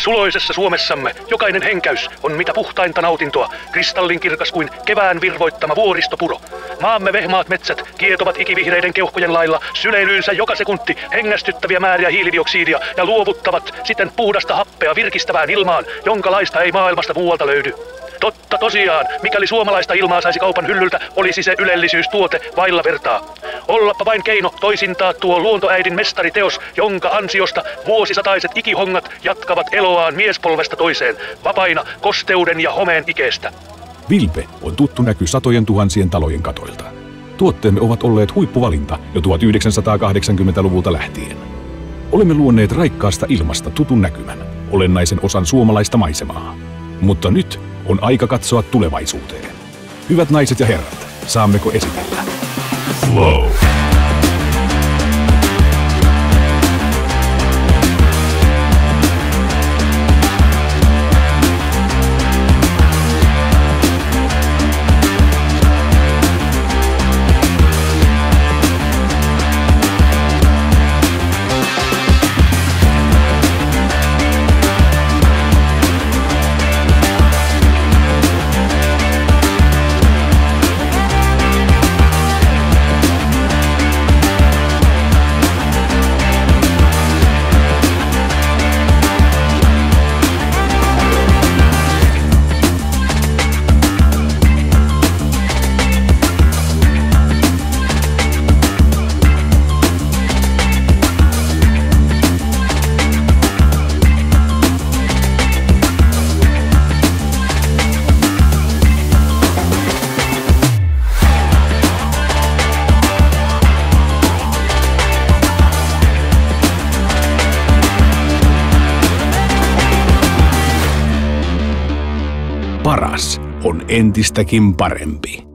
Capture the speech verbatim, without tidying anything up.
Suloisessa Suomessamme jokainen henkäys on mitä puhtainta nautintoa, kristallinkirkas kuin kevään virvoittama vuoristopuro. Maamme vehmaat metsät kietovat ikivihreiden keuhkojen lailla syleilyynsä joka sekunti hengästyttäviä määriä hiilidioksidia ja luovuttavat siten puhdasta happea virkistävään ilmaan, jonka laista ei maailmasta muualta löydy. Totta tosiaan, mikäli suomalaista ilmaa saisi kaupan hyllyltä, olisi se ylellisyystuote vailla vertaa. Ollappa vain keino toisintaa tuo luontoäidin mestariteos, jonka ansiosta vuosisataiset ikihongat jatkavat eloaan miespolvesta toiseen, vapaina kosteuden ja homeen ikeestä. Vilpe on tuttu näky satojen tuhansien talojen katoilta. Tuotteemme ovat olleet huippuvalinta jo tuhatyhdeksänsataakahdeksankymmentäluvulta lähtien. Olemme luonneet raikkaasta ilmasta tutun näkymän, olennaisen osan suomalaista maisemaa. Mutta nyt on aika katsoa tulevaisuuteen. Hyvät naiset ja herrat, saammeko esitellä? Flow! Paras on entistäkin parempi.